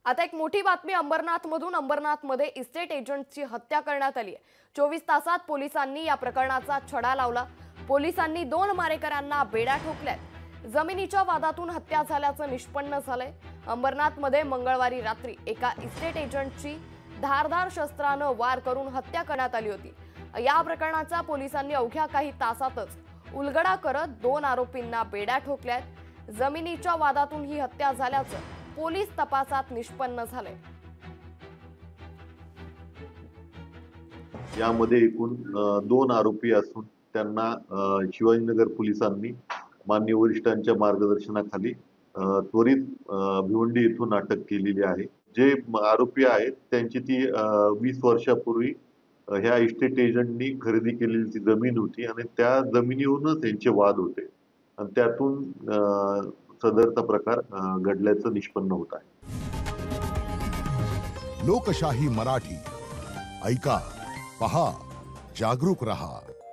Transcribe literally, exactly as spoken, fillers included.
आता एक मोठी बातमी अंबरनाथमधून अंबरनाथमध्ये इस्टेट एजंटची हत्या करण्यात आली आहे। चोवीस तासात पोलिसांनी या प्रकरणाचा छडा लावला। पोलिसांनी दोन मारेकऱ्यांना बेड्या ठोकल्यात। जमिनीच्या वादातून हत्या झाल्याचं निष्पन्न झालंय। अंबरनाथमध्ये मंगळवारी रात्री एका इस्टेट एजंटची धारदार शस्त्रानं वार करून हत्या करण्यात आली होती। या प्रकरणाचा पोलिसांनी अवघ्या काही तासातच उलगडा करत दोन आरोपींना बेड्या ठोकल्यात। जमिनीच्या वादातून ही हत्या झाल्याचं पोलीस तपासात निष्पन्न झाले। यामध्ये एकूण दोन आरोपी असून त्यांना शिवाजीनगर पोलिसांनी माननीय वरिष्ठांच्या मार्गदर्शनाखाली त्वरित भिवंडी येथून अटक केलेली आहे। जे आरोपी आहेत त्यांची ती वीस वर्षापूर्वी ह्या इस्टेट एजंटनी खरेदी केलेली ती जमीन होती आणि त्या जमिनीवरूनच त्यांचे वाद होते आणि त्यातून सदरचा प्रकार घडल्याचं निष्पन्न होत आहे। लोकशाही मराठी ऐका, पहा, जागरूक रहा।